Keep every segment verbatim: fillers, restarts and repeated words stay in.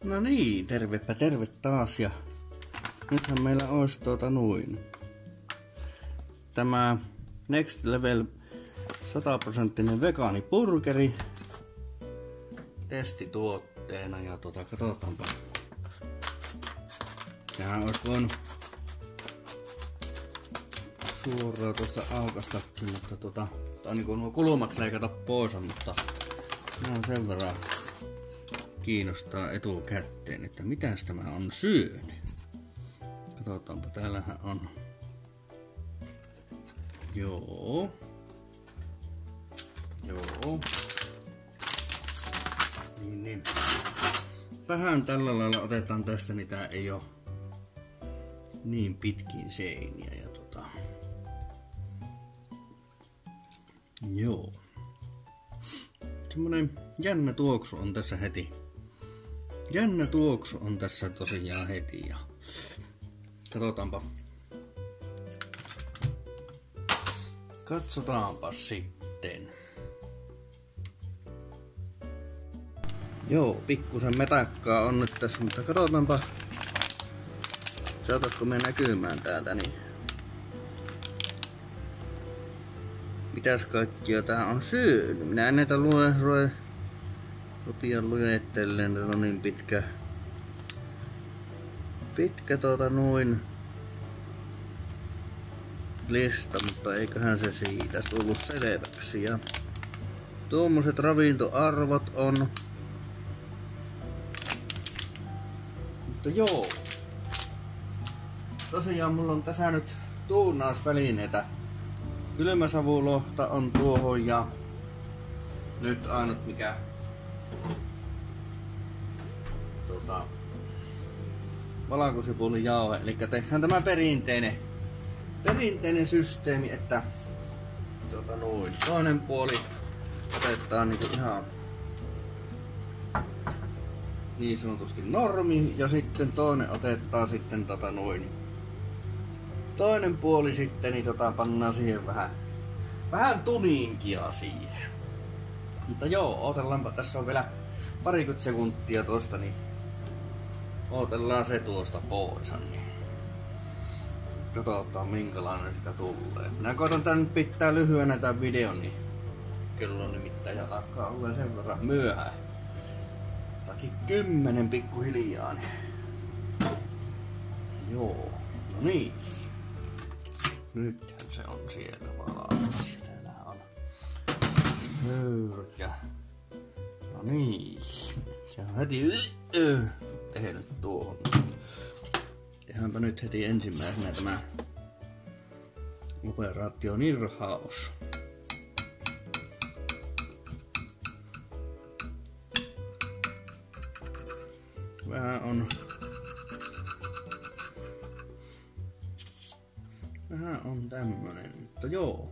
No niin, tervepä terve taas ja nythän meillä olisi tuota noin tämä Next Level sataprosenttinen vegaanipurgeri testituotteena ja tota katsotaanpa. Sehän olisi voinut suoraan tuosta aukastakin, mutta tota, tai niinku nuo kulmat leikata pois, mutta ne on sen verran kiinnostaa etukäteen, että mitäs tämä on syönyt. Katsotaanpa, täällähän on. Joo. Joo. Niin, niin. Vähän tällä lailla otetaan tästä, niin tää ei oo niin pitkin seiniä ja tota. Joo. Semmonen jännä tuoksu on tässä heti. Jännä tuoksu on tässä tosiaan heti ja katsotaanpa. Katsotaanpa sitten. Joo, pikkusen metakkaa on nyt tässä, mutta katsotaanpa. Saatatko me näkymään täältä niin. Mitäs kaikkia tää on syönyt? Minä en näitä lue, lue, rupia luettelleen, tätä on niin pitkä, pitkä tuota noin lista, mutta eiköhän se siitä tullut selväksi. Ja tuommoiset ravintoarvot on. Mutta joo. Tosiaan mulla on tässä nyt tuunausvälineitä. Kylmäsavulohta on tuohon ja nyt ainut mikä tota, valkosipulin jauhe, eli tehdään tämä perinteinen perinteinen systeemi, että tota noin, toinen puoli otetaan niinku ihan niin sanotusti normi ja sitten toinen otetaan sitten tota noin toinen puoli sitten, niin tota pannaan siihen vähän, vähän tuninkia siihen. Mutta joo, ootellaanpa, tässä on vielä parikymmentä sekuntia tosta, niin ootellaan se tuosta pois. Niin katsotaan minkälainen sitä tulee. Minä koitan tän pitää lyhyenä tän videon, niin kello on nimittäin ja alkaa olla sen verran myöhään. Takin kymmenen pikkuhiljaa. Niin. Joo, no niin. Nythän se on sieltä valmis. Täällä on höyrät. No niin. Se on heti äh, tehnyt tuohon. Tehdäänpä nyt heti ensimmäisenä tämä operaatio nirhaus. Vähän on Vähän on tämmönen, mutta joo.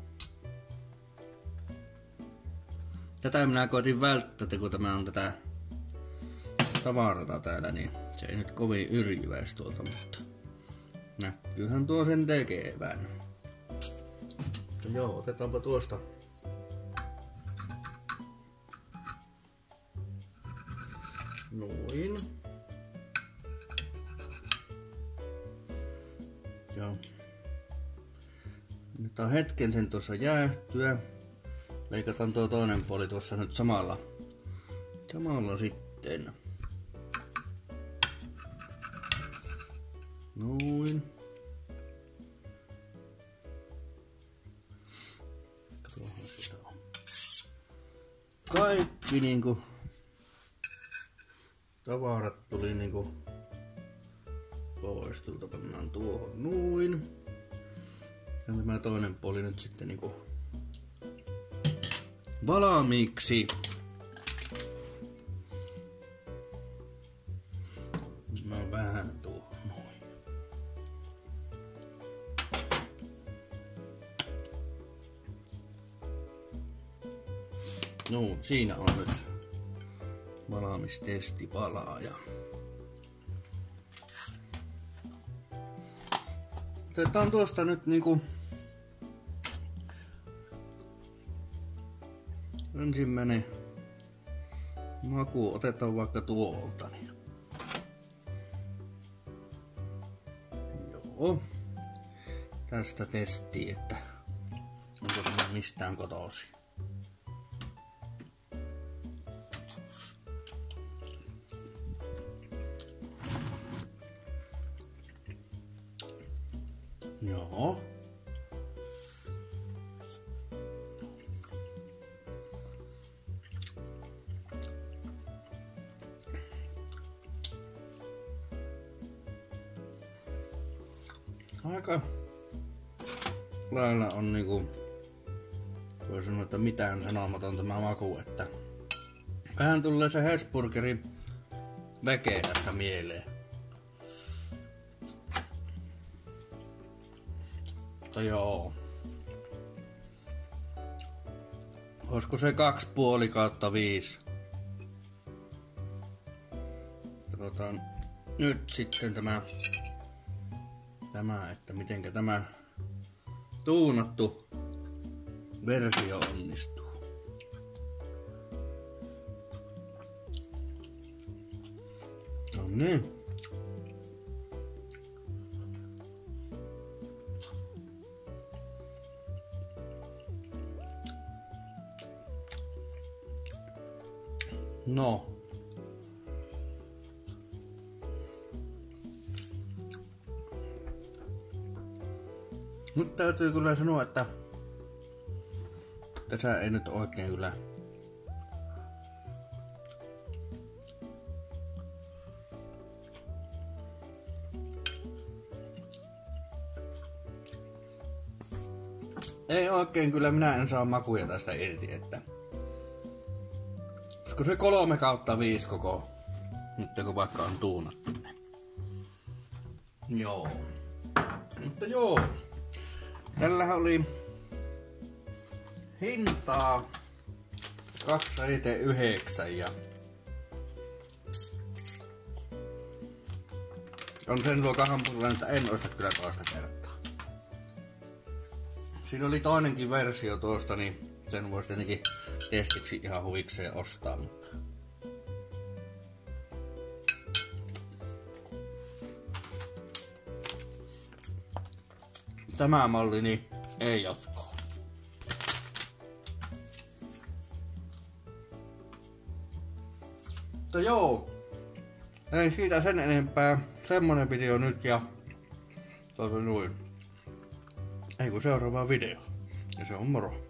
Tätä minä koitin välttää, kun tämä on tätä tavarata täällä, niin se ei nyt kovin yrjyväis tuolta, mutta näkyyhän tuo sen tekevän. Mutta joo, otetaanpa tuosta noin. Ja annetaan hetken sen tuossa jäähtyä. Leikataan tuo toinen puoli tuossa nyt samalla. Samalla sitten. Noin. Tuohon sitä on. Kaikki niinku tavarat tuli niinku pois. Tulta pannaan tuohon noin. Ja tämä toinen puoli nyt sitten niinku valmiiksi. No vähän tuohon noin. No, siinä on nyt valmis testipalaaja. Otetaan tuosta nyt niinku ensimmäinen maku, otetaan vaikka tuolta. Niin Joo. Tästä testiin, että onko tämä mistään kotoisin. Joo. Aika lailla on niinku, voi sanoa, että mitään sanomaton tämä maku, että vähän tulee se Hesburgerin väkeä tästä mieleen. Mutta joo. Olisiko se kaksi puoli kautta viisi? Katsotaan nyt sitten tämä Tämä, että mitenkä tämä tuunattu versio onnistuu. No niin. No. Nyt täytyy kyllä sanoa, että tässä ei nyt oikein kyllä ei oikein kyllä minä en saa makuja tästä irti, että olisiko se kolme kautta viisi koko nyt kun vaikka on tuunattu. Joo. Mutta joo. Tällähän oli hintaa kaksi seitsemänkymmentäyhdeksän ja on sen luokan hampurilainen, että en osta kyllä toista kertaa. Siinä oli toinenkin versio tuosta, niin sen voisi tietenkin testiksi ihan huvikseen ostaa, mutta tämä malli niin ei jatkoa. Mutta joo, ei siitä sen enempää. Semmonen video nyt ja tuota noin. Ei kun seuraava video. Ja se on moro.